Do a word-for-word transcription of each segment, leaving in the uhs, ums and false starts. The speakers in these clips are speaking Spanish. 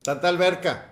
Tanta alberca.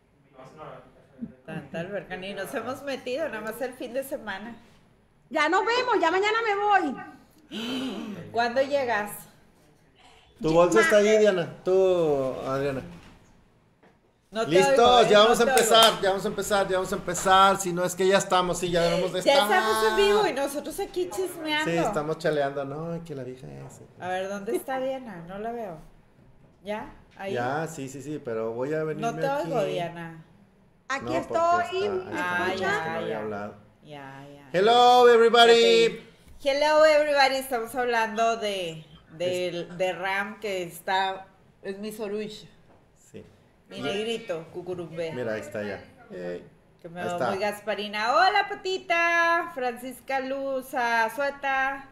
Tanta alberca, ni nos hemos metido, nada más el fin de semana. Ya nos vemos, ya mañana me voy. ¿Cuándo llegas? Tu bolsa está allí, Diana. Tú, Adriana. No te Listos, oigo, ¿eh? ya vamos No a te empezar, oigo. ya vamos a empezar, ya vamos a empezar. Si no es que ya estamos, sí, ya debemos de Ya estar. estamos en vivo y nosotros aquí chismeando. Sí, estamos chaleando. No, que la vieja es. A ver, ¿dónde está Diana? No la veo. ¿Ya? Ahí. Ya, sí, sí, sí, pero voy a venirme No te aquí. oigo, Diana. Aquí No, porque estoy. está- ¿me Ah, ahí está, escuchas? es que no había ya. hablado. Ya, ya. Hello, everybody. Hello, everybody. Estamos hablando de, de, de Ram, que está. Es mi Sorush. Sí. Mi negrito, cucurumbé. Mira, ahí está ya. Ey, Que me ahí veo está. muy Gasparina. Hola, Patita. Francisca Luz, Sueta.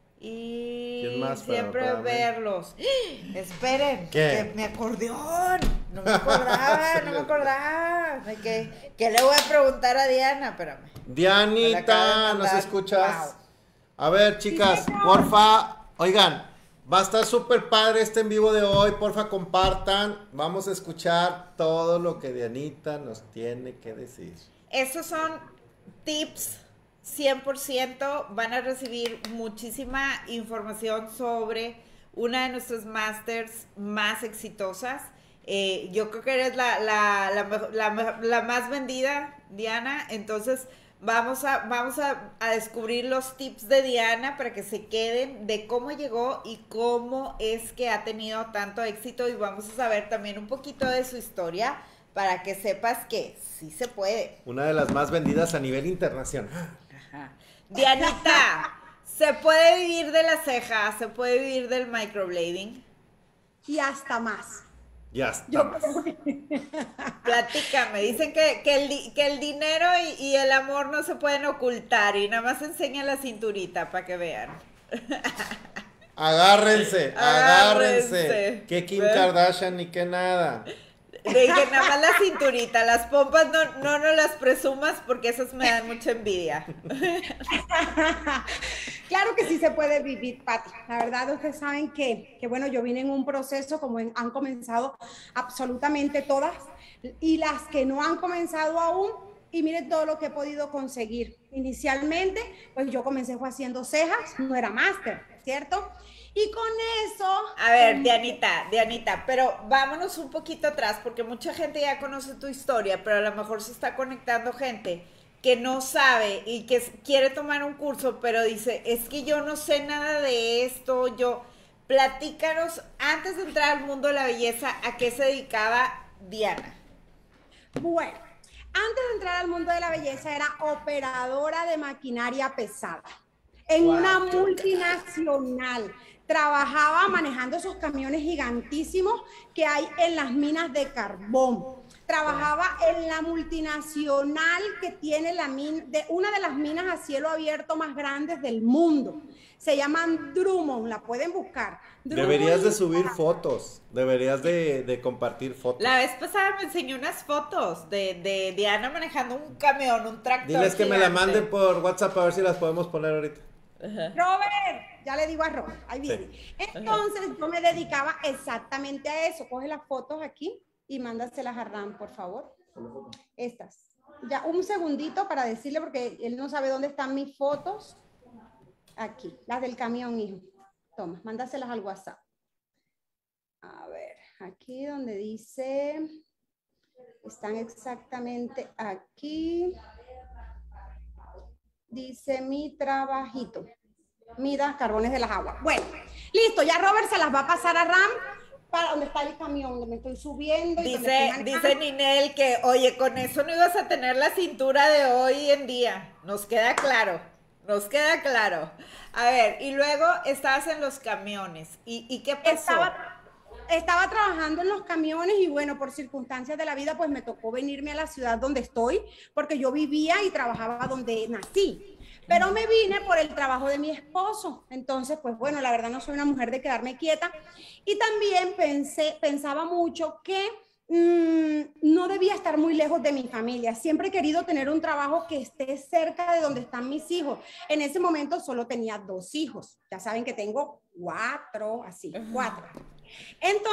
Y ¿Quién más para- siempre para ver? verlos. ¡Ah! Esperen, ¿Qué? que mi acordeón. No me acordaba, no me acordaba. ¿De qué? ¿Qué le voy a preguntar a Diana? Espérame. Me la acaba Dianita, de ¿nos mandar. escuchas? Wow. A ver, chicas, porfa, oigan, va a estar súper padre este en vivo de hoy, porfa, compartan, vamos a escuchar todo lo que Dianita nos tiene que decir. Estos son tips cien por ciento. Van a recibir muchísima información sobre una de nuestras masters más exitosas. Eh, yo creo que eres la, la, la, mejo- la mejo- la más vendida, Diana. Entonces vamos a, vamos a, a descubrir los tips de Diana para que se queden de cómo llegó y cómo es que ha tenido tanto éxito. Y vamos a saber también un poquito de su historia para que sepas que sí se puede. Una de las más vendidas a nivel internacional. Ajá. Dianita, ¿se puede vivir de la ceja? ¿Se puede vivir del microblading? Y hasta más. Ya está. Yo Platícame, dicen que, que, el, di- que el dinero y, y el amor no se pueden ocultar y nada más enseña la cinturita para que vean. Agárrense, agárrense. Agárrense. Que Kim ¿Ves? Kardashian ni que nada. Dije nada más la cinturita, las pompas no, no nos las presumas porque esas me dan mucha envidia. Claro que sí se puede vivir, Pati. La verdad, ustedes saben que, que, bueno, yo vine en un proceso como en- han comenzado absolutamente todas y las que no han comenzado aún, y miren todo lo que he podido conseguir. Inicialmente, pues yo comencé fue haciendo cejas, no era máster, ¿cierto? Y con eso... A ver, Dianita, Dianita, pero vámonos un poquito atrás porque mucha gente ya conoce tu historia, pero a lo mejor se está conectando gente que no sabe y que s- quiere tomar un curso, pero dice, es que yo no sé nada de esto, yo... Platícanos, antes de entrar al mundo de la belleza, ¿a qué se dedicaba Diana? Bueno, antes de entrar al mundo de la belleza era operadora de maquinaria pesada en Wow. una multinacional. Trabajaba manejando esos camiones gigantísimos que hay en las minas de carbón. Trabajaba en la multinacional que tiene la min- de una de las minas a cielo abierto más grandes del mundo. Se llaman Drummond, la pueden buscar. Drummond Deberías de y- subir fotos, deberías de, de compartir fotos. La vez pasada me enseñó unas fotos de, de Diana manejando un camión, un tractor. Diles que me la gigante. manden por WhatsApp a ver si las podemos poner ahorita. Robert, ya le digo a Robert, ahí viene. Entonces yo me dedicaba exactamente a eso. Coge las fotos aquí y mándaselas a Ram, por favor. Estas. Ya un segundito para decirle porque él no sabe dónde están mis fotos. Aquí, las del camión, hijo. Toma, mándaselas al WhatsApp. A ver, aquí donde dice, están exactamente aquí. Dice mi trabajito. Mida carbones de las aguas. Bueno, listo, ya Robert se las va a pasar a Ram para donde está el camión, donde me estoy subiendo. Y donde Dice, estoy dice manejando. Ninel que, oye, con eso no ibas a tener la cintura de hoy en día. Nos queda claro, nos queda claro. A ver, y luego estabas en los camiones. ¿Y, y qué pasó? Estaba, estaba trabajando en los camiones y bueno, por circunstancias de la vida, pues me tocó venirme a la ciudad donde estoy, porque yo vivía y trabajaba donde nací. Pero me vine por el trabajo de mi esposo. Entonces, pues bueno, la verdad no soy una mujer de quedarme quieta. Y también pensé, pensaba mucho que mmm, no debía estar muy lejos de mi familia. Siempre he querido tener un trabajo que esté cerca de donde están mis hijos. En ese momento solo tenía dos hijos. Ya saben que tengo cuatro, así, cuatro. Entonces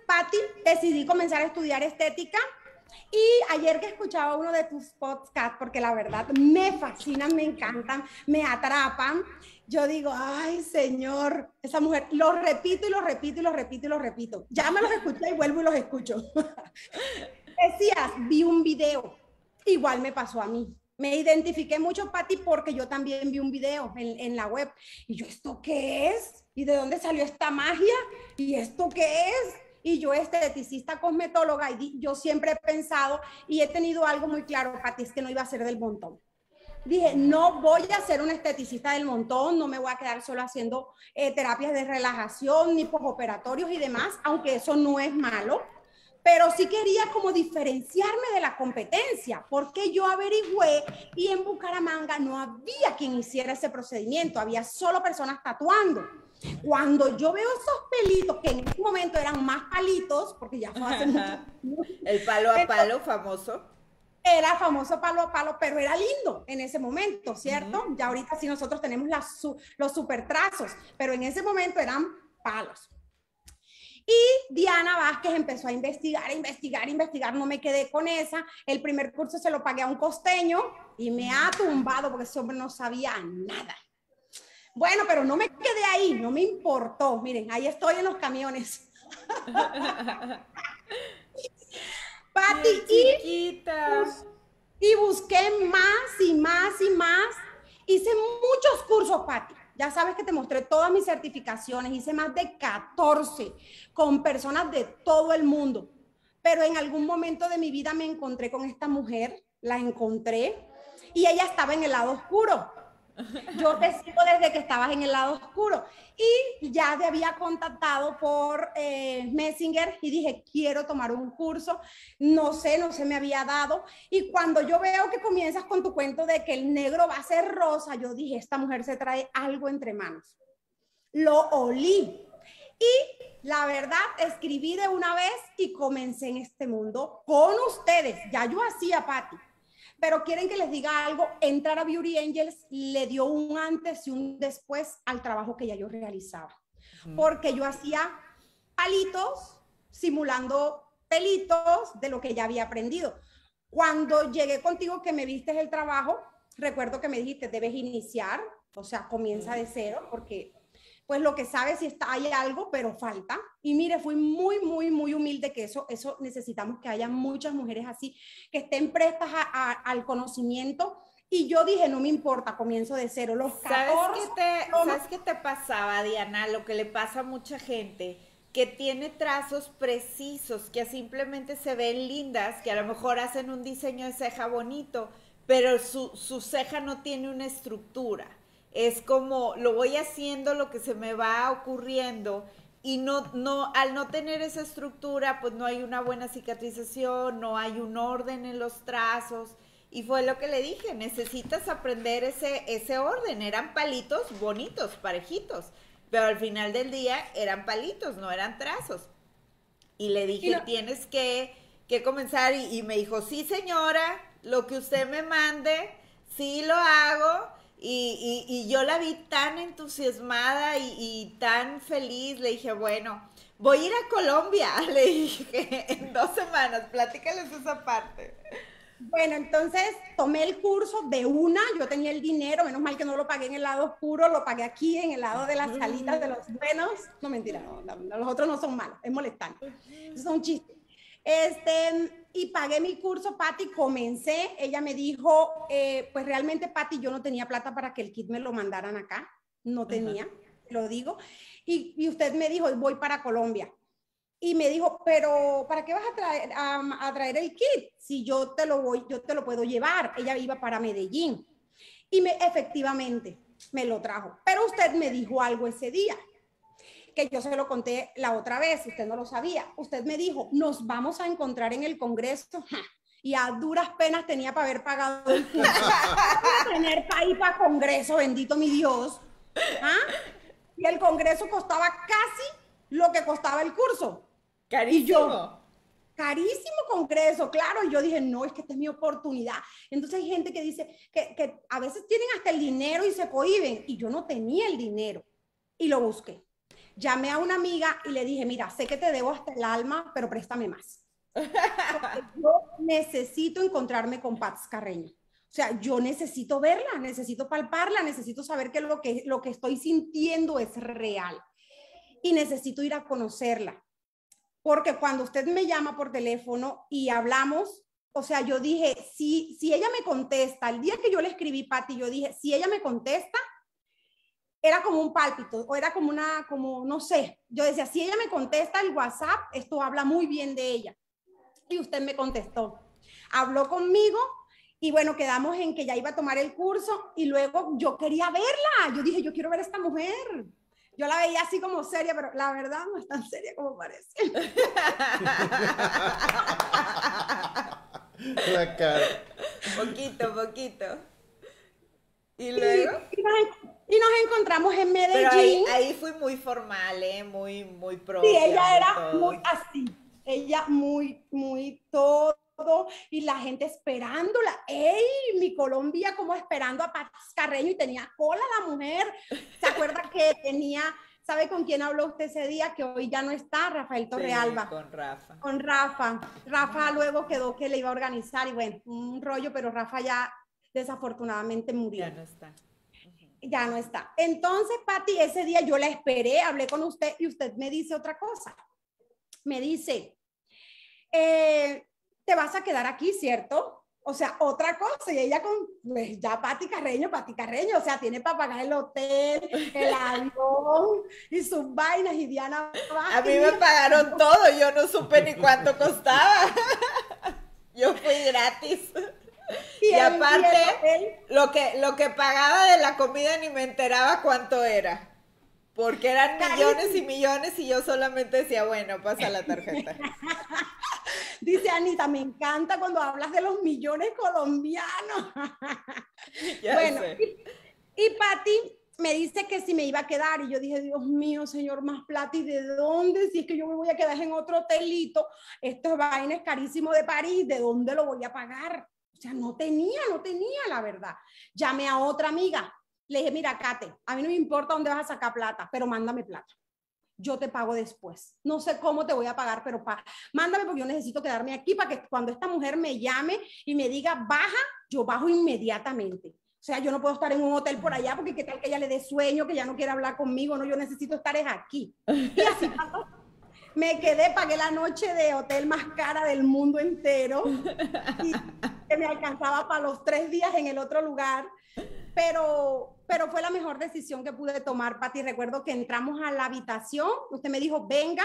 Patti, decidí comenzar a estudiar estética. Y ayer que escuchaba uno de tus podcasts, porque la verdad me fascinan, me encantan, me atrapan, yo digo, ay, Señor, esa mujer, lo repito y lo repito y lo repito y lo repito. Ya me los escuché y vuelvo y los escucho. Decías, vi un video, igual me pasó a mí. Me identifiqué mucho, Patti, porque yo también vi un video en, en la web. Y yo, ¿esto qué es? ¿Y de dónde salió esta magia? ¿Y esto qué es? Y yo, esteticista, cosmetóloga, y yo siempre he pensado y he tenido algo muy claro, Patti, es que no iba a ser del montón. Dije, no voy a ser una esteticista del montón, no me voy a quedar solo haciendo eh, terapias de relajación, ni posoperatorios y demás, aunque eso no es malo, pero sí quería como diferenciarme de la competencia, porque yo averigüé y en Bucaramanga no había quien hiciera ese procedimiento, había solo personas tatuando. Cuando yo veo esos pelitos, que en ese momento eran más palitos, porque ya fue hace mucho tiempo. El palo a palo famoso. Era famoso palo a palo, pero era lindo en ese momento, ¿cierto? Uh-huh. Ya ahorita sí nosotros tenemos las, los super trazos, pero en ese momento eran palos. Y Diana Vázquez empezó a investigar, a investigar, a investigar, no me quedé con esa. El primer curso se lo pagué a un costeño y me ha tumbado porque ese hombre no sabía nada. Bueno, pero no me quedé ahí, no me importó. Miren, ahí estoy en los camiones. Patti, y, y busqué más y más y más. Hice muchos cursos, Patti. Ya sabes que te mostré todas mis certificaciones. Hice más de catorce con personas de todo el mundo. Pero en algún momento de mi vida me encontré con esta mujer, la encontré, y ella estaba en el lado oscuro. Yo te sigo desde que estabas en el lado oscuro y ya te había contactado por eh, Messenger y dije, quiero tomar un curso, no sé, no se me había dado, y cuando yo veo que comienzas con tu cuento de que el negro va a ser rosa, yo dije, esta mujer se trae algo entre manos. Lo olí y la verdad escribí de una vez y comencé en este mundo con ustedes. Ya yo hacía, Patti. Pero quieren que les diga algo, entrar a Beauty Angels le dio un antes y un después al trabajo que ya yo realizaba. Porque yo hacía palitos, simulando pelitos de lo que ya había aprendido. Cuando llegué contigo que me viste el trabajo, recuerdo que me dijiste, debes iniciar, o sea, comienza de cero, porque pues lo que sabes si está, hay algo, pero falta. Y mire, fui muy, muy, muy humilde que eso, eso necesitamos que haya muchas mujeres así, que estén prestas a, a, al conocimiento. Y yo dije, no me importa, comienzo de cero. Los catorce, ¿Sabes qué te, no, ¿sabes qué te pasaba, Diana? Lo que le pasa a mucha gente, que tiene trazos precisos, que simplemente se ven lindas, que a lo mejor hacen un diseño de ceja bonito, pero su, su ceja no tiene una estructura. Es como, lo voy haciendo lo que se me va ocurriendo y no, no, al no tener esa estructura, pues no hay una buena cicatrización, no hay un orden en los trazos. Y fue lo que le dije, necesitas aprender ese, ese orden. Eran palitos bonitos, parejitos, pero al final del día eran palitos, no eran trazos. Y le dije, no. tienes que, que comenzar. Y, y me dijo, sí, señora, lo que usted me mande, sí lo hago. Y, y, y yo la vi tan entusiasmada y, y tan feliz, le dije, bueno, voy a ir a Colombia, le dije, en dos semanas, platícales esa parte. Bueno, entonces tomé el curso de una, yo tenía el dinero, menos mal que no lo pagué en el lado oscuro, lo pagué aquí en el lado de las salitas de los buenos. No, mentira, no, no, los otros no son malos, es molestante, eso es un chiste. Este, y pagué mi curso, Patti, comencé, ella me dijo, eh, pues realmente, Patti, yo no tenía plata para que el kit me lo mandaran acá, no tenía, uh-huh. lo digo, y, y usted me dijo, voy para Colombia, y me dijo, pero ¿para qué vas a traer, a, a traer el kit? Si yo te lo voy, yo te lo puedo llevar. Ella iba para Medellín, y me, efectivamente, me lo trajo, pero usted me dijo algo ese día, que yo se lo conté la otra vez, usted no lo sabía. Usted me dijo, nos vamos a encontrar en el Congreso, y a duras penas tenía para haber pagado el curso. Tener para ir para Congreso, bendito mi Dios. ¿Ah? Y el Congreso costaba casi lo que costaba el curso. Carísimo. Y yo, carísimo Congreso, claro. Y yo dije, no, es que esta es mi oportunidad. Entonces hay gente que dice que, que a veces tienen hasta el dinero y se cohíben. Y yo no tenía el dinero. Y lo busqué. Llamé a una amiga y le dije, mira, sé que te debo hasta el alma, pero préstame más. Porque yo necesito encontrarme con Paty Carreño. O sea, yo necesito verla, necesito palparla, necesito saber que lo que, lo que estoy sintiendo es real. Y necesito ir a conocerla. Porque cuando usted me llama por teléfono y hablamos, o sea, yo dije, si, si ella me contesta, el día que yo le escribí, Paty, yo dije, si ella me contesta, era como un pálpito, o era como una, como, no sé, yo decía, si ella me contesta el WhatsApp, esto habla muy bien de ella. Y usted me contestó, habló conmigo, y bueno, quedamos en que ya iba a tomar el curso, y luego yo quería verla, yo dije, yo quiero ver a esta mujer. Yo la veía así como seria, pero la verdad no es tan seria como parece. La cara. Poquito, poquito. ¿Y luego? Y, y, nos, y nos encontramos en Medellín. Pero ahí, ahí fui muy formal, ¿eh? Muy, muy propia. Sí, ella era todo. muy así. Ella muy, muy todo. Y la gente esperándola. ¡Ey! Mi Colombia como esperando a Paty Carreño y tenía cola la mujer. ¿Se acuerda que tenía... ¿Sabe con quién habló usted ese día? Que hoy ya no está, Rafael Torrealba. Sí, con Rafa. Con Rafa. Rafa luego quedó que le iba a organizar y bueno, un rollo, pero Rafa ya desafortunadamente murió. Ya no está. Uh-huh. Ya no está. Entonces, Paty, ese día yo la esperé, hablé con usted y usted me dice otra cosa. Me dice, eh, te vas a quedar aquí, ¿cierto? O sea, otra cosa, y ella con, pues ya Paty Carreño, Paty Carreño, o sea, tiene para pagar el hotel, el avión y sus vainas, y Diana va. A mí me pagaron todo, yo no supe ni cuánto costaba. Yo fui gratis. Y, y aparte, lo que, lo que pagaba de la comida ni me enteraba cuánto era. Porque eran millones y millones y yo solamente decía, bueno, pasa la tarjeta. Dice Anita, me encanta cuando hablas de los millones colombianos. Ya bueno, sé. y, y Paty me dice que si me iba a quedar y yo dije, Dios mío, señor, más plata, ¿y de dónde? Si es que yo me voy a quedar en otro hotelito, estos vainas carísimos de París, ¿de dónde lo voy a pagar? O sea, no tenía, no tenía la verdad. Llamé a otra amiga, le dije, mira, Kate, a mí no me importa dónde vas a sacar plata, pero mándame plata. Yo te pago después. No sé cómo te voy a pagar, pero pa mándame porque yo necesito quedarme aquí para que cuando esta mujer me llame y me diga baja, yo bajo inmediatamente. O sea, yo no puedo estar en un hotel por allá porque qué tal que ella le dé sueño, que ya no quiera hablar conmigo. No, yo necesito estar es aquí. Y así pasó. Me quedé, pagué la noche de hotel más cara del mundo entero y que me alcanzaba para los tres días en el otro lugar. Pero, pero fue la mejor decisión que pude tomar, Paty. Recuerdo que entramos a la habitación, usted me dijo, venga,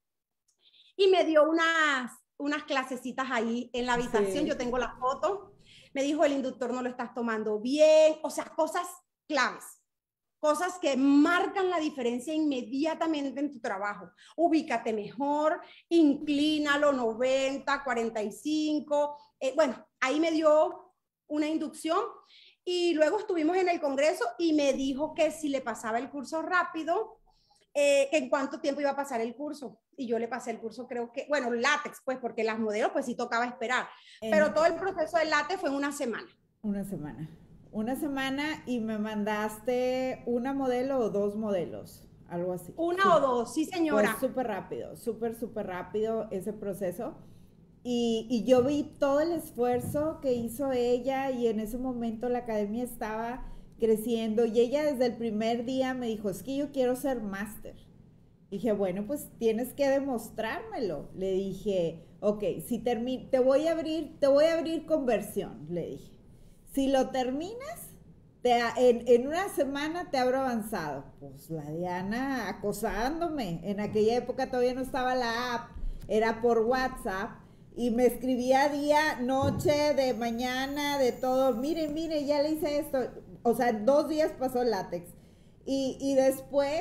y me dio unas, unas clasecitas ahí en la habitación, sí. Yo tengo la foto, me dijo, el inductor no lo estás tomando bien, o sea, cosas claves, cosas que marcan la diferencia inmediatamente en tu trabajo. Ubícate mejor, inclínalo, noventa, cuarenta y cinco, eh, bueno, ahí me dio una inducción. Y luego estuvimos en el congreso y me dijo que si le pasaba el curso rápido, eh, que en cuánto tiempo iba a pasar el curso. Y yo le pasé el curso, creo que, bueno, látex, pues, porque las modelos, pues sí tocaba esperar. Eh, Pero todo el proceso del látex fue en una semana. Una semana. Una semana y me mandaste una modelo o dos modelos, algo así. Una sí. o dos, sí, señora. Fue súper rápido, súper, súper rápido ese proceso. Y, y yo vi todo el esfuerzo que hizo ella y en ese momento la academia estaba creciendo y ella desde el primer día me dijo, es que yo quiero ser máster. Dije, bueno, pues tienes que demostrármelo. Le dije, ok, si termi- te voy a abrir, te voy a abrir conversión, le dije. Si lo terminas, te, en, en una semana te abro avanzado. Pues la Diana acosándome. En aquella época todavía no estaba la app, era por WhatsApp. Y me escribía día, noche, de mañana, de todo. Mire, mire, ya le hice esto. O sea, dos días pasó látex. Y, y después,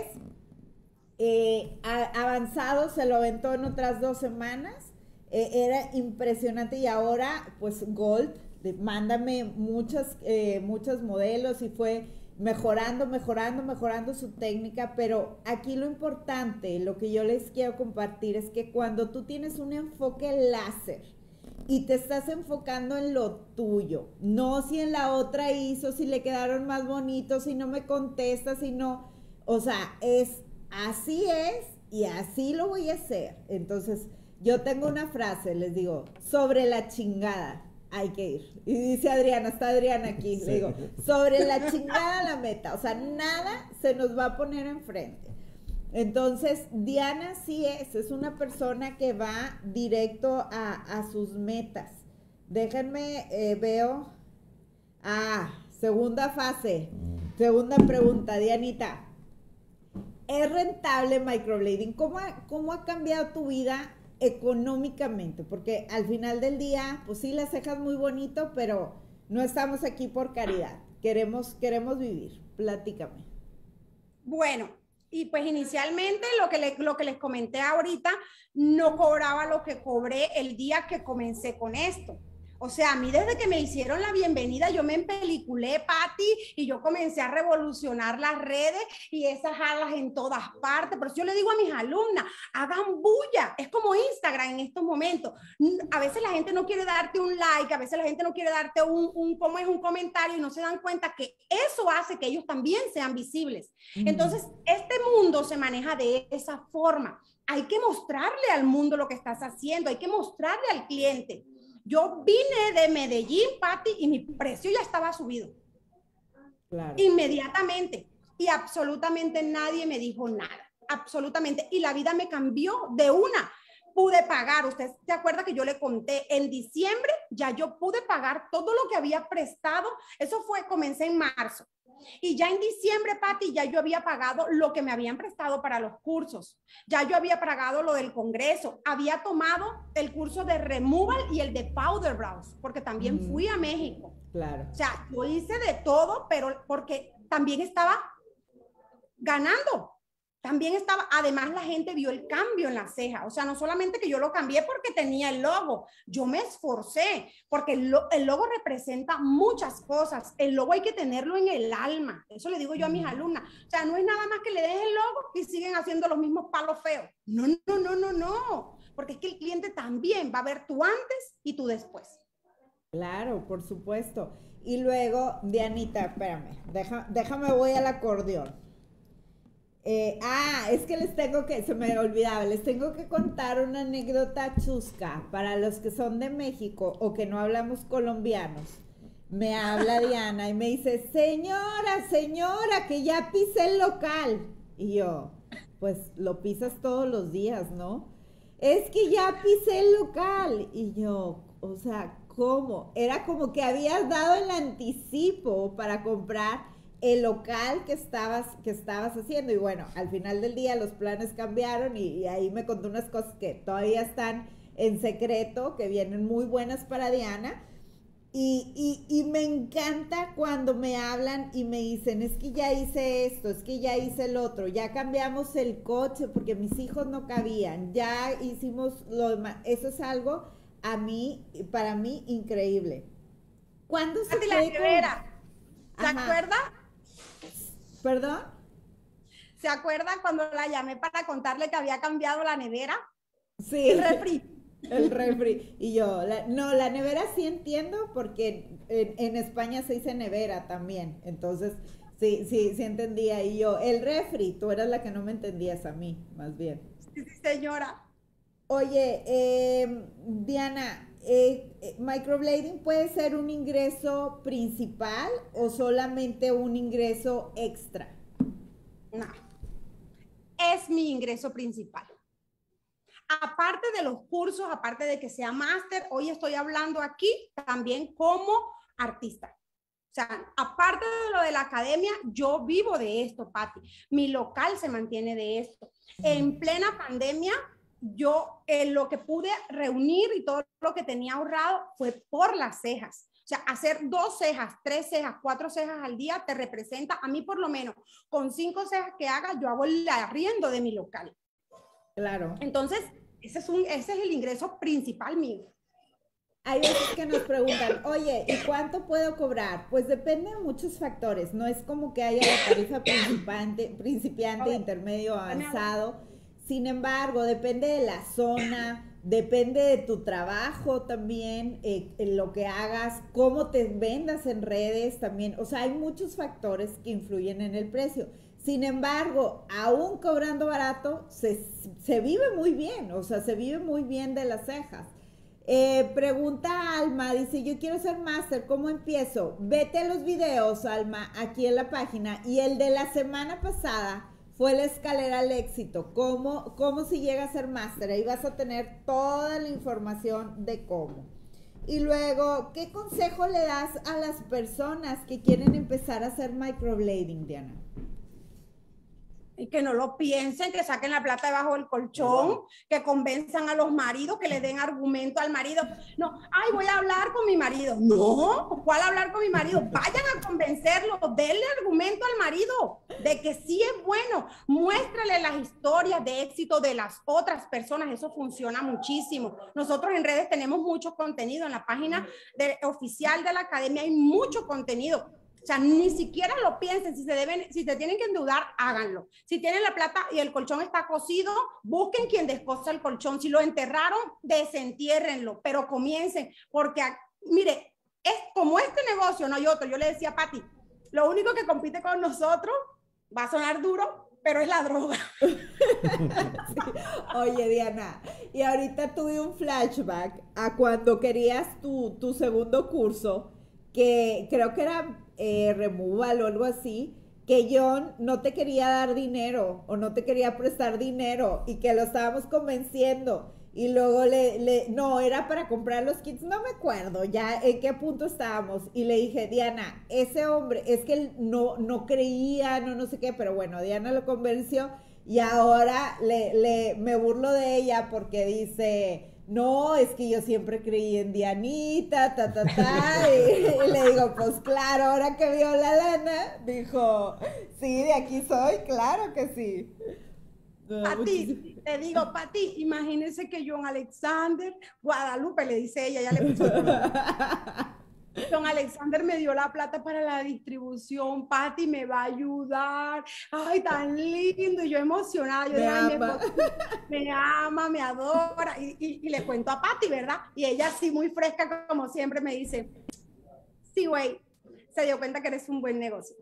eh, a, avanzado, se lo aventó en otras dos semanas. Eh, era impresionante. Y ahora, pues, Gold, de, mándame muchas, eh, muchos modelos y fue mejorando, mejorando, mejorando su técnica, pero aquí lo importante, lo que yo les quiero compartir es que cuando tú tienes un enfoque láser y te estás enfocando en lo tuyo, no si en la otra hizo, si le quedaron más bonitos, si no me contesta, si no, o sea, es así es y así lo voy a hacer. Entonces, yo tengo una frase, les digo, sobre la chingada hay que ir. Y dice Adriana, está Adriana aquí, sí. Le digo, sobre la chingada la meta, o sea, nada se nos va a poner enfrente. Entonces, Diana sí es, es una persona que va directo a, a sus metas. Déjenme, eh, veo, ah, segunda fase, segunda pregunta, Dianita. ¿Es rentable microblading? ¿Cómo ha, cómo ha cambiado tu vida económicamente? Porque al final del día, pues sí, las cejas muy bonito, pero no estamos aquí por caridad. Queremos, queremos vivir. Platícame. Bueno, y pues inicialmente lo que, le, lo que les comenté ahorita, no cobraba lo que cobré el día que comencé con esto. O sea, a mí desde que me hicieron la bienvenida, yo me empeliculé, Pati, y yo comencé a revolucionar las redes y esas alas en todas partes. Por eso yo le digo a mis alumnas, hagan bulla. Es como Instagram en estos momentos. A veces la gente no quiere darte un like, a veces la gente no quiere darte un, un, ¿cómo es? un comentario y no se dan cuenta que eso hace que ellos también sean visibles. Mm. Entonces, este mundo se maneja de esa forma. Hay que mostrarle al mundo lo que estás haciendo, hay que mostrarle al cliente. Yo vine de Medellín, Pati, y mi precio ya estaba subido. Claro. Inmediatamente. Y absolutamente nadie me dijo nada. Absolutamente. Y la vida me cambió de una. Pude pagar. Usted se acuerda que yo le conté en diciembre, ya yo pude pagar todo lo que había prestado. Eso fue, comencé en marzo. Y ya en diciembre, Pati, ya yo había pagado lo que me habían prestado para los cursos. Ya yo había pagado lo del congreso. Había tomado el curso de removal y el de powder brows, porque también mm. fui a México. Claro. O sea, yo hice de todo, pero porque también estaba ganando. También estaba, además la gente vio el cambio en la ceja. O sea, no solamente que yo lo cambié porque tenía el logo, yo me esforcé, porque el, lo, el logo representa muchas cosas. El logo hay que tenerlo en el alma. Eso le digo yo a mis alumnas. O sea, no es nada más que le dejes el logo y siguen haciendo los mismos palos feos. No, no, no, no, no. Porque es que el cliente también va a ver tu antes y tu después. Claro, por supuesto. Y luego, Dianita, espérame, deja, déjame voy al acordeón. Eh, ah, es que les tengo que, se me olvidaba, les tengo que contar una anécdota chusca para los que son de México o que no hablamos colombianos. Me habla Diana y me dice, señora, señora, que ya pisé el local. Y yo, pues lo pisas todos los días, ¿no? Es que ya pisé el local. Y yo, o sea, ¿cómo? Era como que habías dado el anticipo para comprar el local que estabas, que estabas haciendo. Y bueno, al final del día los planes cambiaron y, y ahí me contó unas cosas que todavía están en secreto, que vienen muy buenas para Diana. Y, y, y me encanta cuando me hablan y me dicen, es que ya hice esto, es que ya hice el otro, ya cambiamos el coche porque mis hijos no cabían, ya hicimos lo demás. Eso es algo a mí, para mí, increíble. ¿Cuándo se fue? La nevera. ¿Se acuerda? ¿Perdón? ¿Se acuerda cuando la llamé para contarle que había cambiado la nevera? Sí. El refri. El refri. Y yo, la, no, la nevera sí entiendo porque en, en España se dice nevera también. Entonces, sí, sí, sí entendía. Y yo, el refri, tú eras la que no me entendías a mí, más bien. Sí, sí, señora. Oye, eh, Diana, eh, ¿microblading puede ser un ingreso principal o solamente un ingreso extra? No, es mi ingreso principal. Aparte de los cursos, aparte de que sea máster, hoy estoy hablando aquí también como artista. O sea, aparte de lo de la academia, yo vivo de esto, Pati. Mi local se mantiene de esto. En plena pandemia, yo eh, lo que pude reunir y todo lo que tenía ahorrado fue por las cejas. O sea, hacer dos cejas, tres cejas, cuatro cejas al día te representa, a mí por lo menos, con cinco cejas que haga, yo hago el arriendo de mi local. Claro. Entonces, ese es, un, ese es el ingreso principal mío. Hay veces que nos preguntan, oye, ¿y cuánto puedo cobrar? Pues depende de muchos factores. No es como que haya la tarifa principiante, principiante intermedio, avanzado. Sin embargo, depende de la zona, depende de tu trabajo también, eh, en lo que hagas, cómo te vendas en redes también. O sea, hay muchos factores que influyen en el precio. Sin embargo, aún cobrando barato, se, se vive muy bien, o sea, se vive muy bien de las cejas. Eh, pregunta Alma, dice, yo quiero ser máster, ¿cómo empiezo? Vete a los videos, Alma, aquí en la página, y el de la semana pasada fue la escalera al éxito, cómo, cómo se llega a ser máster, ahí vas a tener toda la información de cómo. Y luego, ¿qué consejo le das a las personas que quieren empezar a hacer microblading, Diana? Y que no lo piensen, que saquen la plata debajo del colchón, que convenzan a los maridos, que le den argumento al marido. No, ay, voy a hablar con mi marido. No, ¿cuál hablar con mi marido? Vayan a convencerlo, denle argumento al marido de que sí es bueno. Muéstrale las historias de éxito de las otras personas, eso funciona muchísimo. Nosotros en redes tenemos mucho contenido, en la página de, oficial de la academia hay mucho contenido. O sea, ni siquiera lo piensen, si se deben, si se tienen que endeudar, háganlo. Si tienen la plata y el colchón está cosido, busquen quien descosa el colchón. Si lo enterraron, desentiérrenlo, pero comiencen, porque, mire, es como este negocio, no hay otro. Yo le decía a Pati, lo único que compite con nosotros, va a sonar duro, pero es la droga. Sí. Oye, Diana, y ahorita tuve un flashback a cuando querías tu, tu segundo curso, que creo que era eh, removal o algo así, que John no te quería dar dinero o no te quería prestar dinero y que lo estábamos convenciendo y luego le, le no, era para comprar los kits, no me acuerdo ya en qué punto estábamos y le dije, Diana, ese hombre, es que él no, no creía, no, no sé qué, pero bueno, Diana lo convenció y ahora le, le, me burlo de ella porque dice... No, es que yo siempre creí en Dianita, ta, ta, ta, y, y le digo, pues claro, ahora que vio la lana, dijo, sí, de aquí soy, claro que sí. No, Pati, te digo, Pati, imagínense que John Alexander, Guadalupe le dice ella, ya le puso el John Alexander me dio la plata para la distribución, Pati me va a ayudar, ay, tan lindo, y yo emocionada, yo me, dije, ama. Me, me ama, me adora, y, y, y le cuento a Pati, ¿verdad? Y ella así muy fresca, como siempre, me dice, sí, güey, se dio cuenta que eres un buen negocio.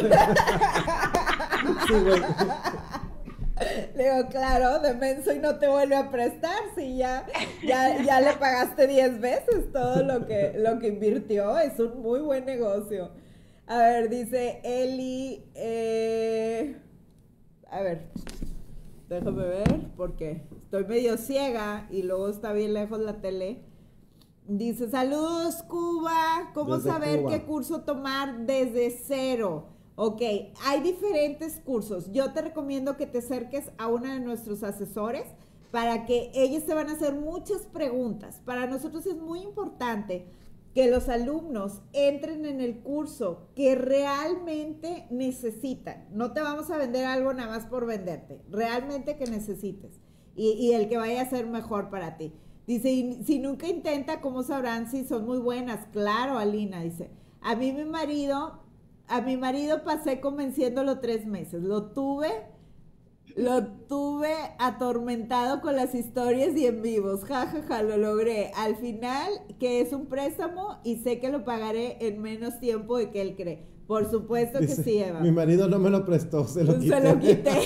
Sí, güey. Le digo, claro, de menso y no te vuelve a prestar, si ya, ya, ya le pagaste diez veces todo lo que, lo que invirtió, es un muy buen negocio. A ver, dice Eli, eh, a ver, déjame ver, porque estoy medio ciega y luego está bien lejos la tele. Dice, saludos Cuba, ¿cómo desde saber Cuba. Qué curso tomar desde cero? Ok, hay diferentes cursos. Yo te recomiendo que te acerques a uno de nuestros asesores para que ellos te van a hacer muchas preguntas. Para nosotros es muy importante que los alumnos entren en el curso que realmente necesitan. No te vamos a vender algo nada más por venderte, realmente que necesites y, y el que vaya a ser mejor para ti. Dice, y si nunca intenta, ¿cómo sabrán si son muy buenas? Claro, Alina, dice, a mí mi marido... A mi marido pasé convenciéndolo tres meses. Lo tuve, lo tuve atormentado con las historias y en vivos. Ja, ja, ja, lo logré. Al final, que es un préstamo y sé que lo pagaré en menos tiempo de que él cree. Por supuesto Dice, que sí, Eva. Mi marido no me lo prestó, se lo quité. Se lo quité.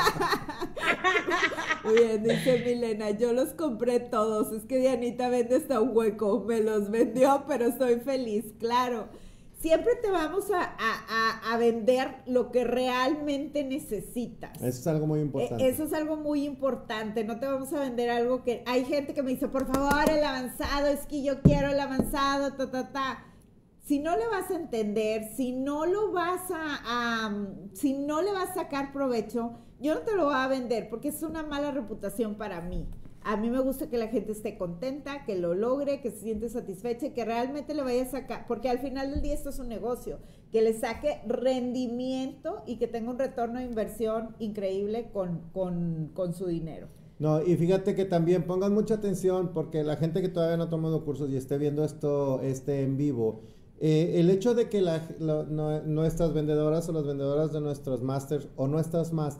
Muy bien, dice Milena, yo los compré todos. Es que Dianita vende hasta un hueco. Me los vendió, pero estoy feliz, claro. Siempre te vamos a, a, a vender lo que realmente necesitas. Eso es algo muy importante. Eso es algo muy importante. No te vamos a vender algo que... Hay gente que me dice, por favor, el avanzado, es que yo quiero el avanzado, ta, ta, ta. Si no le vas a entender, si no lo vas a, a... Si no le vas a sacar provecho, yo no te lo voy a vender porque es una mala reputación para mí. A mí me gusta que la gente esté contenta, que lo logre, que se siente satisfecha y que realmente le vaya a sacar, porque al final del día esto es un negocio, que le saque rendimiento y que tenga un retorno de inversión increíble con, con, con su dinero. No, y fíjate que también pongan mucha atención porque la gente que todavía no ha tomado cursos y esté viendo esto este en vivo, eh, el hecho de que la, la, no, nuestras vendedoras o las vendedoras de nuestros masters o nuestras masters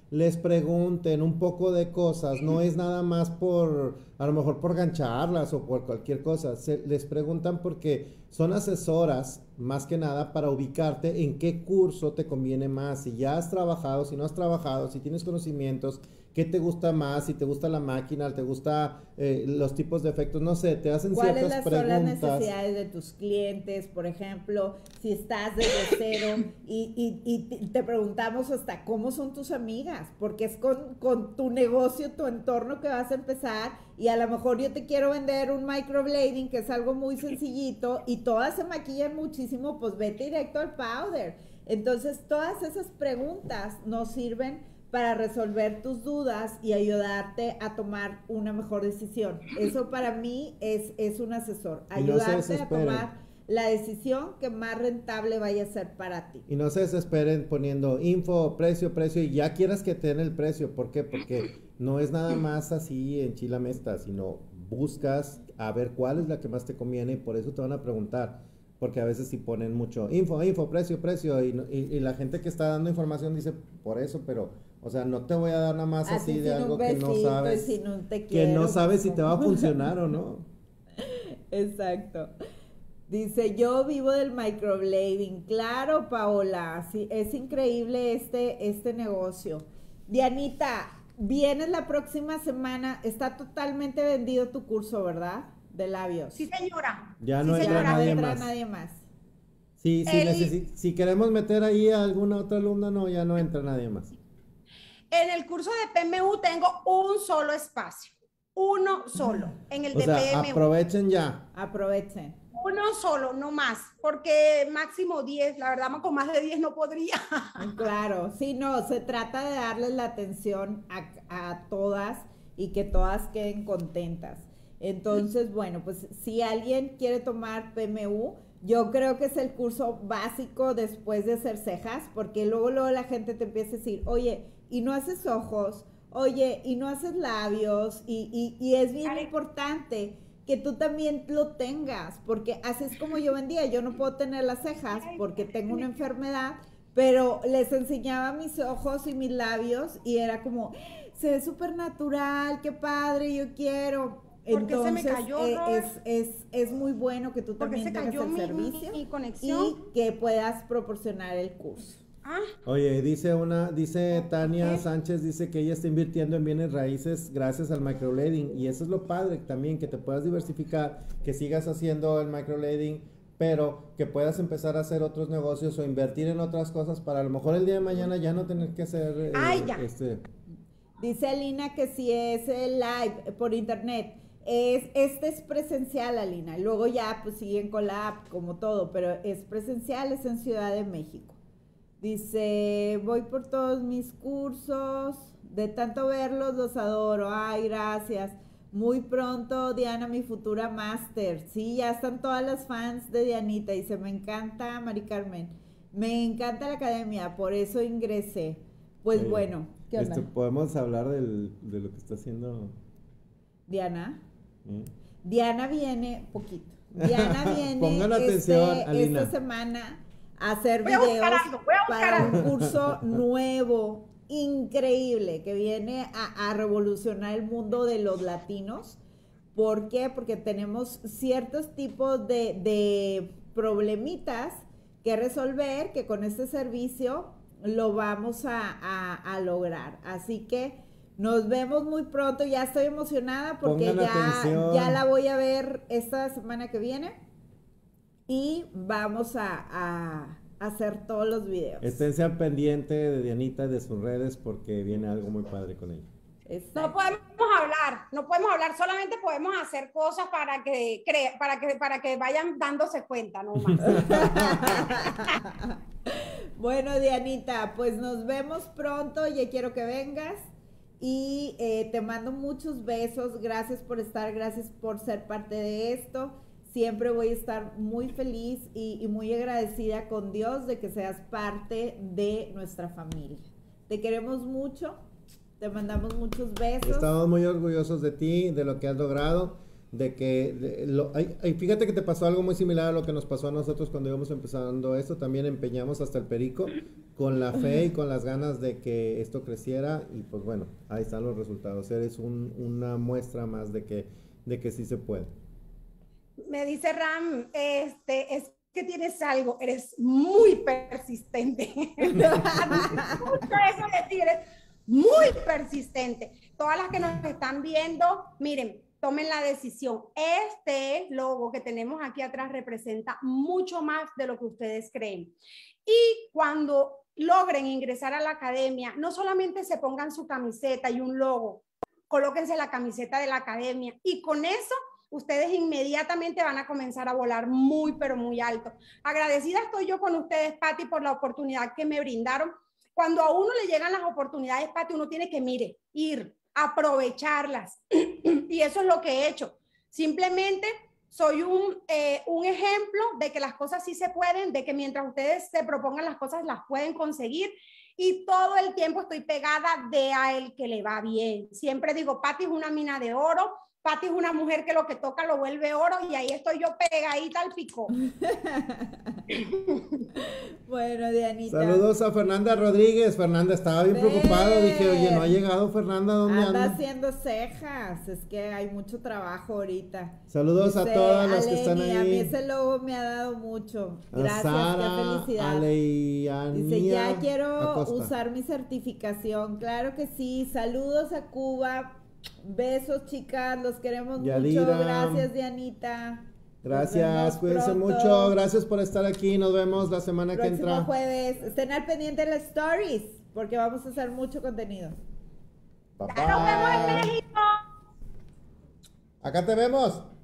les pregunten un poco de cosas, no es nada más por, a lo mejor por gancharlas o por cualquier cosa, se, les preguntan porque son asesoras más que nada para ubicarte en qué curso te conviene más, si ya has trabajado, si no has trabajado, si tienes conocimientos, qué te gusta más, si te gusta la máquina, te gusta eh, los tipos de efectos, no sé, te hacen ciertas ¿Cuáles preguntas. son las necesidades de tus clientes? Por ejemplo, si estás desde cero y, y, y te preguntamos hasta cómo son tus amigas, porque es con, con tu negocio, tu entorno que vas a empezar y a lo mejor yo te quiero vender un microblading que es algo muy sencillito y todas se maquillan muchísimo, pues vete directo al powder. Entonces, todas esas preguntas nos sirven para resolver tus dudas y ayudarte a tomar una mejor decisión. Eso para mí es, es un asesor, ayudarte a tomar la decisión que más rentable vaya a ser para ti. Y no se desesperen poniendo info, precio, precio, y ya quieras que te den el precio. ¿Por qué? Porque no es nada más así en Chilamesta, sino buscas a ver cuál es la que más te conviene y por eso te van a preguntar. Porque a veces si ponen mucho info, info, precio, precio, y, y, y la gente que está dando información dice por eso, pero, o sea, no te voy a dar nada más así, así de algo que no sabes, te quiero, que no sabes si te va a funcionar o no. Exacto. Dice, yo vivo del microblading. Claro, Paola, sí, es increíble este, este negocio. Dianita, vienes la próxima semana, está totalmente vendido tu curso, ¿verdad? De labios. Sí, señora. Ya no sí, entra, señora. nadie, entra más. nadie más. Sí, sí, El... necesi- si queremos meter ahí a alguna otra alumna, no, ya no entra nadie más. En el curso de P M U tengo un solo espacio, uno solo, en el O de sea, P M U. aprovechen ya. Aprovechen. Uno solo, no más, porque máximo diez, la verdad con más de diez no podría. Claro, sí, no, se trata de darles la atención a, a todas y que todas queden contentas. Entonces, bueno, pues si alguien quiere tomar P M U, yo creo que es el curso básico después de hacer cejas, porque luego, luego la gente te empieza a decir, oye, y no haces ojos, oye, y no haces labios, y, y, y es bien importante que tú también lo tengas, porque así es como yo vendía, yo no puedo tener las cejas porque tengo una enfermedad, pero les enseñaba mis ojos y mis labios y era como, se ve súper natural, qué padre, yo quiero. Entonces, se me cayó, eh, es, es, es muy bueno que tú también se tengas el mi, servicio mi, mi conexión. y que puedas proporcionar el curso. Ah. Oye, dice una, dice Tania ¿Qué? Sánchez, dice que ella está invirtiendo en bienes raíces gracias al microblading, y eso es lo padre también, que te puedas diversificar, que sigas haciendo el microblading, pero que puedas empezar a hacer otros negocios o invertir en otras cosas para a lo mejor el día de mañana ya no tener que hacer eh, Ay, ya. este. Dice Alina que si es el live por internet, es, este es presencial, Alina, luego ya pues siguen con la app como todo, pero es presencial, es en Ciudad de México. Dice, voy por todos mis cursos, de tanto verlos los adoro, ay, gracias. Muy pronto, Diana, mi futura máster. Sí, ya están todas las fans de Dianita. Dice, me encanta, Mari Carmen, me encanta la academia, por eso ingresé. Pues Oye, bueno, ¿qué onda? Este, ¿podemos hablar del, de lo que está haciendo Diana? ¿Eh? Diana viene, poquito, Diana viene Pongan atención, este, Alina. esta semana a hacer voy a videos algo, voy a para algo. un curso nuevo, increíble, que viene a, a revolucionar el mundo de los latinos. ¿Por qué? Porque tenemos ciertos tipos de, de problemitas que resolver, que con este servicio lo vamos a, a, a lograr. Así que nos vemos muy pronto. Ya estoy emocionada porque ya, ya la voy a ver esta semana que viene. Y vamos a, a hacer todos los videos. Esténse al pendiente de Dianita y de sus redes porque viene algo muy padre con ella. Exacto. No podemos hablar, no podemos hablar, solamente podemos hacer cosas para que crea, para que para que vayan dándose cuenta, no más. Bueno, Dianita, pues nos vemos pronto, ya quiero que vengas y eh, te mando muchos besos, gracias por estar, gracias por ser parte de esto. Siempre voy a estar muy feliz y, y muy agradecida con Dios de que seas parte de nuestra familia. Te queremos mucho, te mandamos muchos besos. Estamos muy orgullosos de ti, de lo que has logrado. de que, de, lo, ay, ay, fíjate que te pasó algo muy similar a lo que nos pasó a nosotros cuando íbamos empezando esto, también empeñamos hasta el perico con la fe y con las ganas de que esto creciera y pues bueno, ahí están los resultados, eres un, una muestra más de que, de que sí se puede. Me dice Ram, este, es que tienes algo, eres muy persistente. Justo eso decir, eres muy persistente. Todas las que nos están viendo, miren, tomen la decisión. Este logo que tenemos aquí atrás representa mucho más de lo que ustedes creen. Y cuando logren ingresar a la academia, no solamente se pongan su camiseta y un logo, colóquense la camiseta de la academia y con eso ustedes inmediatamente van a comenzar a volar muy, pero muy alto. Agradecida estoy yo con ustedes, Pati, por la oportunidad que me brindaron. Cuando a uno le llegan las oportunidades, Pati, uno tiene que, mire, ir, aprovecharlas. Y eso es lo que he hecho. Simplemente soy un, eh, un ejemplo de que las cosas sí se pueden, de que mientras ustedes se propongan las cosas, las pueden conseguir. Y todo el tiempo estoy pegada de a el que le va bien. Siempre digo, Pati es una mina de oro. Pati es una mujer que lo que toca lo vuelve oro y ahí estoy yo pegadita al pico. Bueno, Dianita. Saludos a Fernanda Rodríguez. Fernanda estaba bien Ven. preocupado. Dije, oye, no ha llegado Fernanda, ¿dónde anda? anda? Haciendo cejas, es que hay mucho trabajo ahorita. Saludos Dice, a todas las a que están Leni, ahí. A mí ese logo me ha dado mucho. Gracias, a Sara, qué felicidad. a Leiania Dice, ya quiero Acosta. usar mi certificación. Claro que sí. Saludos a Cuba. Besos, chicas, los queremos Yadira. mucho. Gracias, Dianita. Gracias, cuídense pronto. mucho. Gracias por estar aquí. Nos vemos la semana Próximo que entra. jueves. Estén al pendiente de las stories porque vamos a hacer mucho contenido. Bye, Ya nos vemos en bye. México. Acá te vemos.